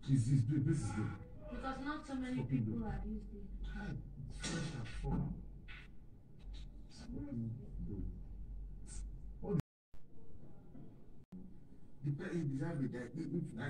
This is good. Because not so many people are used it. It's fresh and full. You deserve it. Like,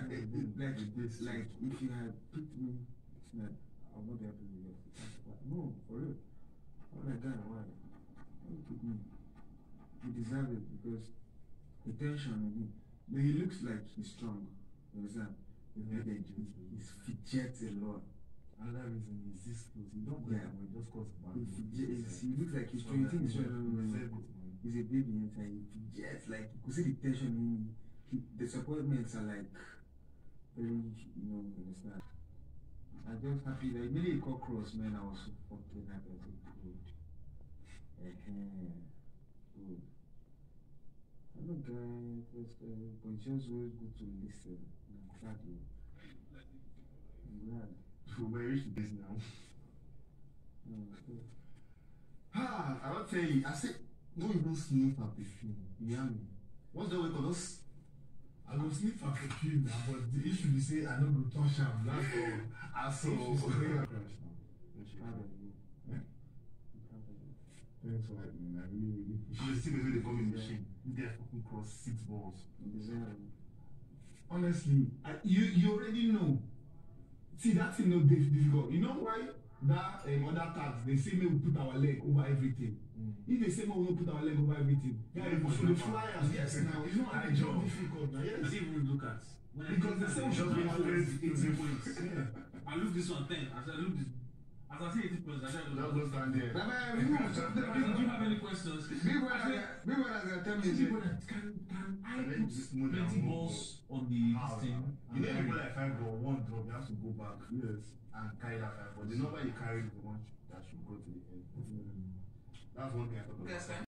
if you had picked me, it's not, I would not be happy with you. No, for real. Oh my God, why? Why you pick me? You deserve it because the tension on him. No, he looks like he's strong. You understand? He's fidgets a lot. Another reason is this close. You don't go that way, just cause bad. He looks like he's 20. He's a baby inside. He fidgets, like, you could see the tension in him. The disappointments are like very, you understand. I'm just happy that immediately he called cross, man. I was so fucking happy. I said, good. Good. I don't guys, but it's just always good to listen. I'm glad you. I'm glad. We're reaching this now. Okay. I will tell you, I said, no, you don't sniff a perfume. You hear me? What's the way for us? I go sleep for perfume now, but the issue is say I don't go touch am. That's all. I saw. Thanks for helping me. I really You see the way they come in the machine. They fucking cross 6 balls. honestly, you already know. See, that thing no difficult. You know why that other tax they say we put our leg over everything. If they say we don't put our leg over everything, yeah, for the flyers, yes, now it's not a job difficult. Now, yes. I didn't even look at Because the same just should be 18 points. I look this one 10. I said, look this. As I see 18 points, I said, Just go stand there. do you have any questions? Big brother, tell me. Big brother, can I put plenty balls on the this thing? You know, you go like 5 or 1 drop, you have to go back. Yes. And carry that 5. But the number you carry is the one that should go to the end. That's one thing I thought about.